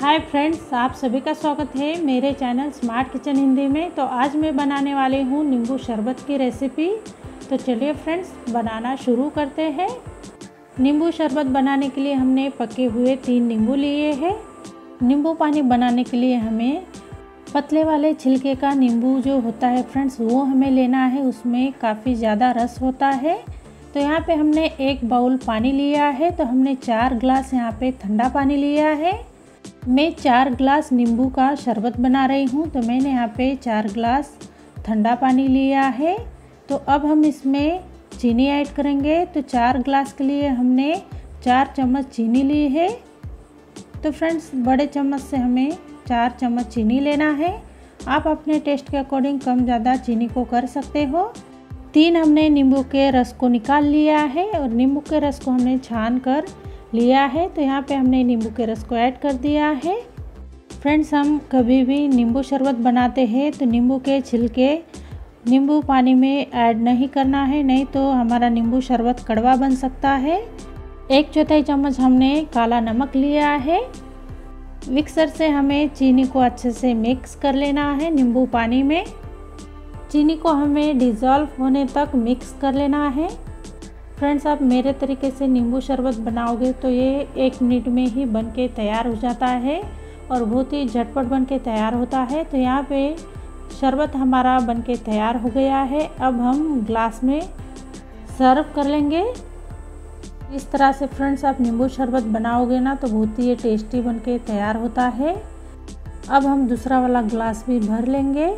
Hi friends, आप सभी का स्वागत है मेरे चैनल स्मार्ट किचन हिंदी में। तो आज मैं बनाने वाली हूँ नींबू शरबत की रेसिपी। तो चलिए फ्रेंड्स, बनाना शुरू करते हैं। नींबू शरबत बनाने के लिए हमने पके हुए 3 नींबू लिए हैं। नींबू पानी बनाने के लिए हमें पतले वाले छिलके का नींबू जो होता है फ्रेंड्स, वो हमें लेना है। उसमें काफ़ी ज़्यादा रस होता है। तो यहाँ पे हमने 1 बाउल पानी लिया है। तो हमने 4 ग्लास यहाँ पे ठंडा पानी लिया है। मैं 4 ग्लास नींबू का शरबत बना रही हूँ, तो मैंने यहाँ पे 4 ग्लास ठंडा पानी लिया है। तो अब हम इसमें चीनी ऐड करेंगे। तो 4 ग्लास के लिए हमने 4 चम्मच चीनी ली है। तो फ्रेंड्स, बड़े चम्मच से हमें 4 चम्मच चीनी लेना है। आप अपने टेस्ट के अकॉर्डिंग कम ज़्यादा चीनी को कर सकते हो। 3 हमने नींबू के रस को निकाल लिया है और नींबू के रस को हमने छान कर लिया है। तो यहाँ पे हमने नींबू के रस को ऐड कर दिया है। फ्रेंड्स, हम कभी भी नींबू शरबत बनाते हैं तो नींबू के छिलके नींबू पानी में ऐड नहीं करना है, नहीं तो हमारा नींबू शरबत कड़वा बन सकता है। 1/4 चम्मच हमने काला नमक लिया है। मिक्सर से हमें चीनी को अच्छे से मिक्स कर लेना है नींबू पानी में। चीनी को हमें डिज़ोल्व होने तक मिक्स कर लेना है। फ्रेंड्स, आप मेरे तरीके से नींबू शरबत बनाओगे तो ये 1 मिनट में ही बनके तैयार हो जाता है और बहुत ही झटपट बनके तैयार होता है। तो यहाँ पे शरबत हमारा बनके तैयार हो गया है। अब हम ग्लास में सर्व कर लेंगे। इस तरह से फ्रेंड्स, आप नींबू शरबत बनाओगे ना तो बहुत ही ये टेस्टी बनके तैयार होता है। अब हम दूसरा वाला ग्लास भी भर लेंगे।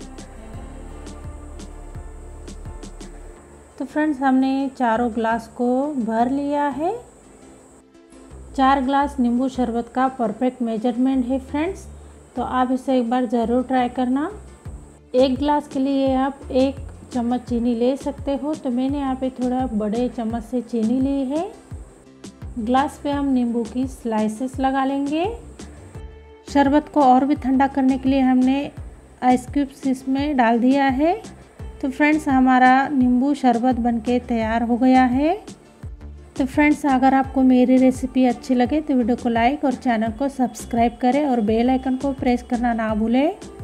तो फ्रेंड्स, हमने चारों ग्लास को भर लिया है। 4 ग्लास नींबू शरबत का परफेक्ट मेजरमेंट है फ्रेंड्स। तो आप इसे एक बार ज़रूर ट्राई करना। 1 ग्लास के लिए आप 1 चम्मच चीनी ले सकते हो। तो मैंने यहाँ पे थोड़ा बड़े चम्मच से चीनी ली है। ग्लास पे हम नींबू की स्लाइसेस लगा लेंगे। शरबत को और भी ठंडा करने के लिए हमने आइस क्यूब्स इसमें डाल दिया है। तो फ्रेंड्स, हमारा नींबू शरबत बनके तैयार हो गया है। तो फ्रेंड्स, अगर आपको मेरी रेसिपी अच्छी लगे तो वीडियो को लाइक और चैनल को सब्सक्राइब करें और बेल आइकन को प्रेस करना ना भूलें।